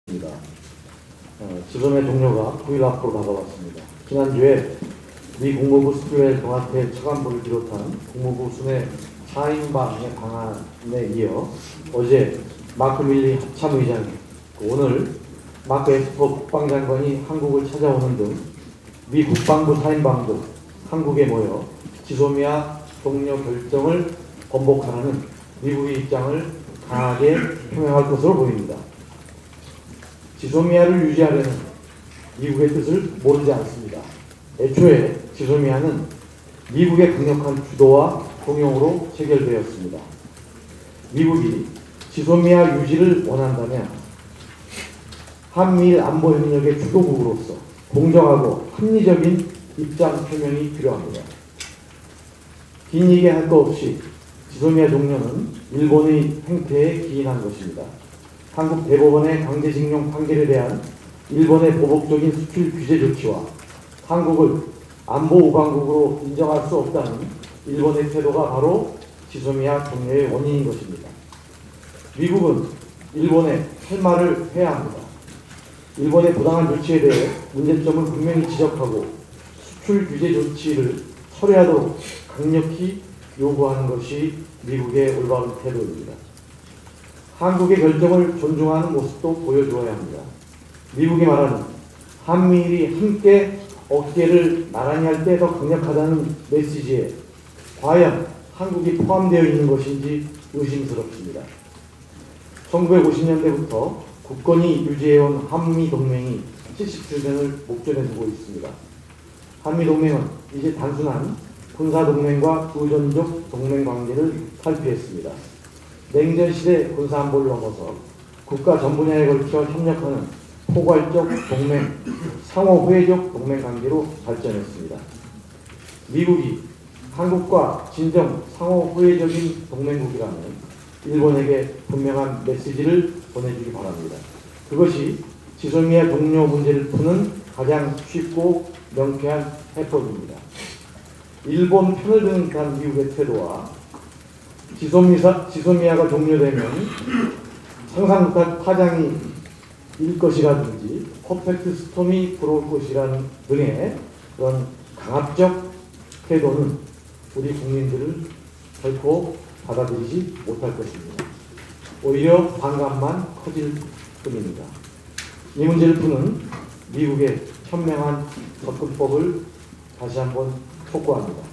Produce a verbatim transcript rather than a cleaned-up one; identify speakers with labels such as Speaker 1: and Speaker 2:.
Speaker 1: 어, 지금의 동료가 구 일 앞으로 다가왔습니다. 지난주에 미 국무부 스튜웰 동아태 차관보를 비롯한 국무부 순회 사 인방의 방안에 이어 어제 마크 밀리 합참의장이, 오늘 마크 에스퍼 국방장관이 한국을 찾아오는 등 미 국방부 사 인방도 한국에 모여 지소미아 종료 결정을 번복하라는 미국의 입장을 강하게 표명할 것으로 보입니다. 지소미아를 유지하려는 미국의 뜻을 모르지 않습니다. 애초에 지소미아는 미국의 강력한 주도와 동용으로 체결되었습니다. 미국이 지소미아 유지를 원한다면 한미일 안보협력의 주도국으로서 공정하고 합리적인 입장 표명이 필요합니다. 긴 얘기 할 거 없이 지소미아 종료는 일본의 행태에 기인한 것입니다. 한국 대법원의 강제징용 판결에 대한 일본의 보복적인 수출 규제 조치와 한국을 안보 우방국으로 인정할 수 없다는 일본의 태도가 바로 지소미아 종료의 원인인 것입니다. 미국은 일본에 할 말을 해야 합니다. 일본의 부당한 조치에 대해 문제점을 분명히 지적하고 수출 규제 조치를 철회하도록 강력히 요구하는 것이 미국의 올바른 태도입니다. 한국의 결정을 존중하는 모습도 보여주어야 합니다. 미국이 말하는 한미일이 함께 어깨를 나란히 할 때 더 강력하다는 메시지에 과연 한국이 포함되어 있는 것인지 의심스럽습니다. 천구백오십 년대부터 굳건히 유지해온 한미동맹이 칠십칠 년을 목전에 두고 있습니다. 한미동맹은 이제 단순한 군사동맹과 의존적 동맹관계를 탈피했습니다. 냉전시대 군사안보를 넘어서 국가 전 분야에 걸쳐 협력하는 포괄적 동맹, 상호회적 동맹관계로 발전했습니다. 미국이 한국과 진정 상호회적인 동맹국이라면 일본에게 분명한 메시지를 보내주기 바랍니다. 그것이 지소미아 종료 문제를 푸는 가장 쉽고 명쾌한 해법입니다. 일본 편을 드는 듯한 미국의 태도와 지소미사, 지소미아가 종료되면 상상 못한 파장이 일 것이라든지 퍼펙트 스톰이 들어올 것이라는 등의 그런 강압적 태도는 우리 국민들을 결코 받아들이지 못할 것입니다. 오히려 반감만 커질 뿐입니다. 이 문제를 푸는 미국의 현명한 접근법을 다시 한번 촉구합니다.